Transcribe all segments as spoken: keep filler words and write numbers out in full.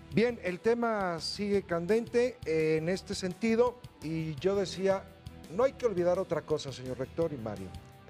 Bien, el tema sigue candente eh, en este sentido y yo decía, no hay que olvidar otra cosa, señor rector y Mario.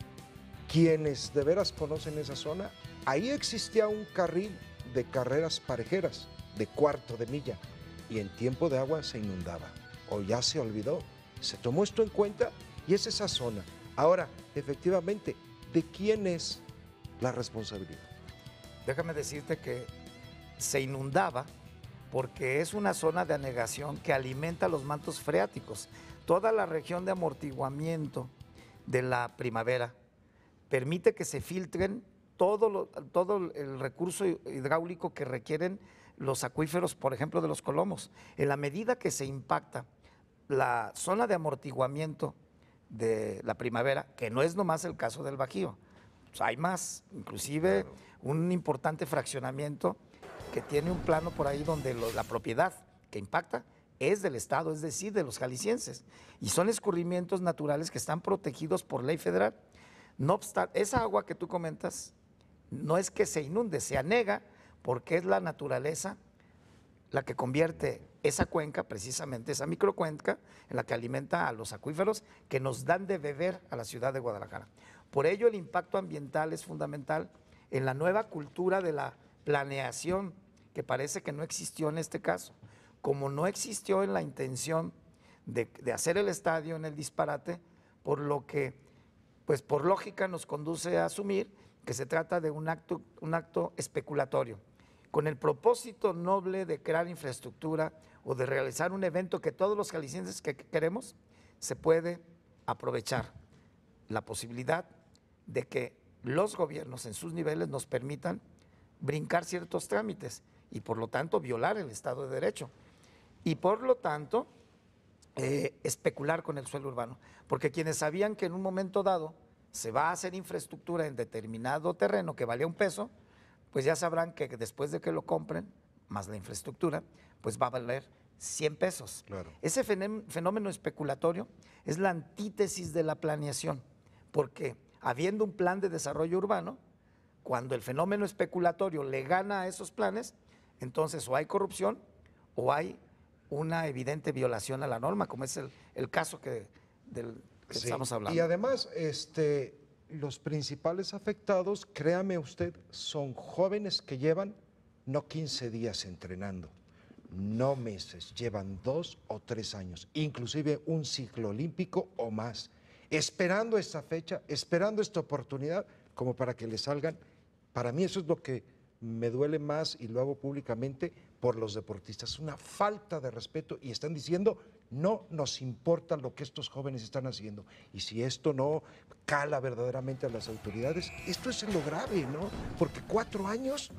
Quienes de veras conocen esa zona, ahí existía un carril de carreras parejeras, de cuarto de milla, y en tiempo de agua se inundaba, o ya se olvidó. Se tomó esto en cuenta y es esa zona. Ahora, efectivamente, ¿de quién es la responsabilidad? Déjame decirte que se inundaba porque es una zona de anegación que alimenta los mantos freáticos. Toda la región de amortiguamiento de la primavera permite que se filtren todo, lo, todo el recurso hidráulico que requieren los acuíferos, por ejemplo, de los Colomos. En la medida que se impacta la zona de amortiguamiento de la primavera, que no es nomás el caso del Bajío, pues hay más, inclusive claro. un importante fraccionamiento que tiene un plano por ahí donde lo, la propiedad que impacta es del Estado, es decir, de los jaliscienses, y son escurrimientos naturales que están protegidos por ley federal. No obstante, esa agua que tú comentas no es que se inunde, se anega porque es la naturaleza la que convierte esa cuenca, precisamente esa microcuenca, en la que alimenta a los acuíferos que nos dan de beber a la ciudad de Guadalajara. Por ello el impacto ambiental es fundamental en la nueva cultura de la planeación, que parece que no existió en este caso, como no existió en la intención de, de hacer el estadio en el disparate, por lo que, pues por lógica nos conduce a asumir que se trata de un acto, un acto especulatorio, con el propósito noble de crear infraestructura o de realizar un evento que todos los jaliscienses que queremos, se puede aprovechar la posibilidad de que los gobiernos en sus niveles nos permitan brincar ciertos trámites y por lo tanto violar el Estado de Derecho y por lo tanto eh, especular con el suelo urbano, porque quienes sabían que en un momento dado se va a hacer infraestructura en determinado terreno que valía un peso, pues ya sabrán que después de que lo compren, más la infraestructura, pues va a valer cien pesos. Claro. Ese fenómeno especulatorio es la antítesis de la planeación, porque habiendo un plan de desarrollo urbano, cuando el fenómeno especulatorio le gana a esos planes, entonces o hay corrupción o hay una evidente violación a la norma, como es el, el caso que, del que sí. estamos hablando. Y además, este, los principales afectados, créame usted, son jóvenes que llevan no quince días entrenando, no meses, llevan dos o tres años, inclusive un ciclo olímpico o más, esperando esta fecha, esperando esta oportunidad, como para que le salgan. Para mí eso es lo que me duele más y lo hago públicamente por los deportistas, una falta de respeto y están diciendo no nos importa lo que estos jóvenes están haciendo y si esto no cala verdaderamente a las autoridades, esto es lo grave, ¿no? Porque cuatro años,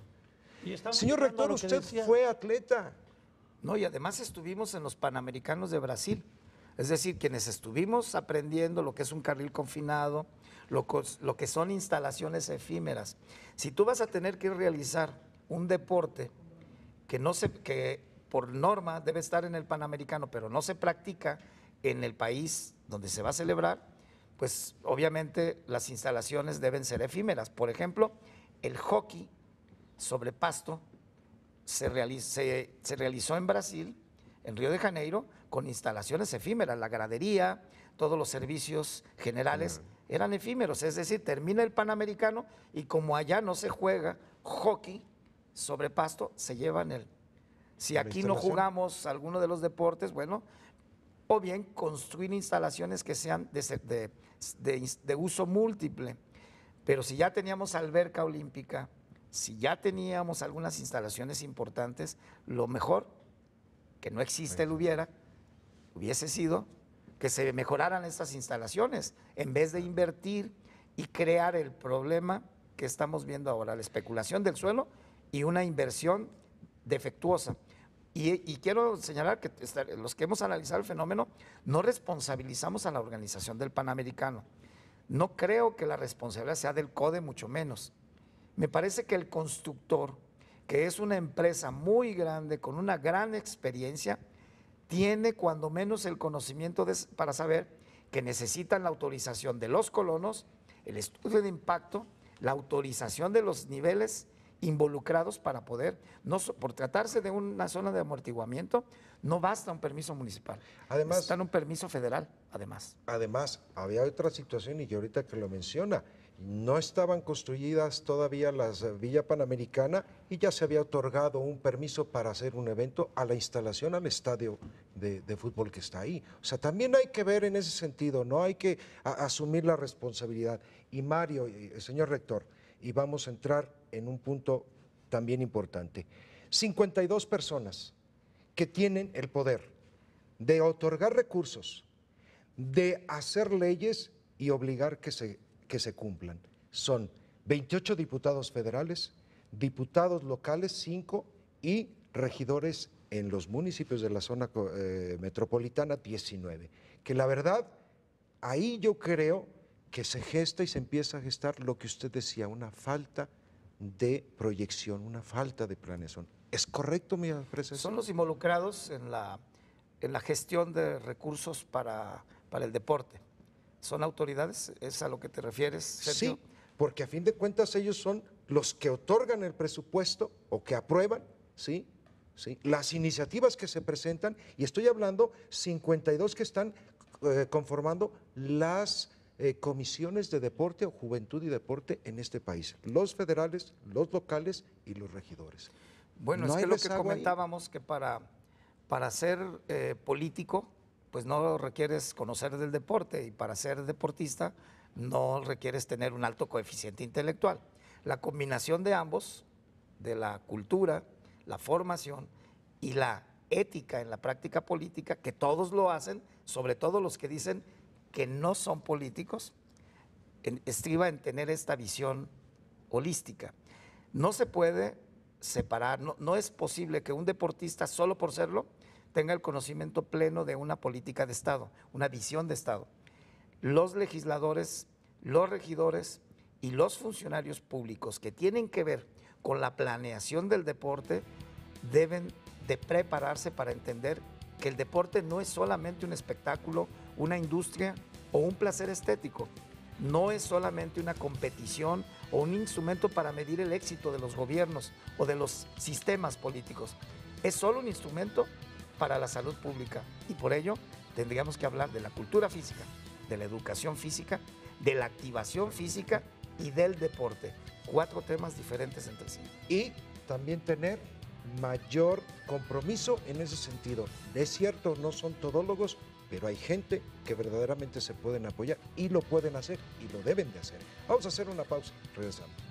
señor rector, usted decía... fue atleta. No, y además estuvimos en los Panamericanos de Brasil, es decir, quienes estuvimos aprendiendo lo que es un carril confinado, Lo, lo que son instalaciones efímeras. Si tú vas a tener que realizar un deporte que, no se, que por norma debe estar en el Panamericano, pero no se practica en el país donde se va a celebrar, pues obviamente las instalaciones deben ser efímeras. Por ejemplo, el hockey sobre pasto se, realiz, se, se realizó en Brasil, en Río de Janeiro, con instalaciones efímeras, la gradería, todos los servicios generales eran efímeros, es decir, termina el Panamericano y como allá no se juega hockey sobre pasto, se llevan el… Si aquí no jugamos alguno de los deportes, bueno, o bien construir instalaciones que sean de, de, de, de uso múltiple, pero si ya teníamos alberca olímpica, si ya teníamos algunas instalaciones importantes, lo mejor, que no existe el hubiera, hubiese sido que se mejoraran estas instalaciones, en vez de invertir y crear el problema que estamos viendo ahora, la especulación del suelo y una inversión defectuosa. Y, y quiero señalar que los que hemos analizado el fenómeno no responsabilizamos a la organización del Panamericano. No creo que la responsabilidad sea del CODE, mucho menos. Me parece que el constructor, que es una empresa muy grande, con una gran experiencia, tiene cuando menos el conocimiento de, para saber que necesitan la autorización de los colonos, el estudio de impacto, la autorización de los niveles involucrados para poder, no, por tratarse de una zona de amortiguamiento, no basta un permiso municipal. Además, necesitan un permiso federal, además. Además, había otra situación y que ahorita que lo menciona, no estaban construidas todavía las Villa Panamericana y ya se había otorgado un permiso para hacer un evento a la instalación, al estadio de, de fútbol que está ahí. O sea, también hay que ver en ese sentido, no hay que a, asumir la responsabilidad. Y Mario, y, señor rector, y vamos a entrar en un punto también importante. cincuenta y dos personas que tienen el poder de otorgar recursos, de hacer leyes y obligar que se, que se cumplan. Son veintiocho diputados federales, diputados locales, cinco, y regidores en los municipios de la zona eh, metropolitana, diecinueve. Que la verdad, ahí yo creo que se gesta y se empieza a gestar lo que usted decía, una falta de proyección, una falta de planeación. ¿Es correcto mi apreciación? Son los involucrados en la, en la gestión de recursos para, para el deporte. ¿Son autoridades? ¿Es a lo que te refieres, Sergio? Sí, porque a fin de cuentas ellos son los que otorgan el presupuesto o que aprueban, ¿sí? ¿Sí? Las iniciativas que se presentan, y estoy hablando cincuenta y dos que están eh, conformando las eh, comisiones de deporte o juventud y deporte en este país, los federales, los locales y los regidores. Bueno, ¿No es hay que lo que rezago ahí? comentábamos, que para, para ser eh, político, pues no requieres conocer del deporte, y para ser deportista no requieres tener un alto coeficiente intelectual. La combinación de ambos, de la cultura, la formación y la ética en la práctica política, que todos lo hacen, sobre todo los que dicen que no son políticos, en, estriba en tener esta visión holística. No se puede separar, no, no es posible que un deportista, solo por serlo, tenga el conocimiento pleno de una política de Estado, una visión de Estado. Los legisladores, los regidores y los funcionarios públicos que tienen que ver con la planeación del deporte deben de prepararse para entender que el deporte no es solamente un espectáculo, una industria o un placer estético. No es solamente una competición o un instrumento para medir el éxito de los gobiernos o de los sistemas políticos. Es solo un instrumento para la salud pública, y por ello tendríamos que hablar de la cultura física, de la educación física, de la activación física y del deporte. Cuatro temas diferentes entre sí. Y también tener mayor compromiso en ese sentido. Es cierto, no son todólogos, pero hay gente que verdaderamente se pueden apoyar y lo pueden hacer y lo deben de hacer. Vamos a hacer una pausa, regresamos.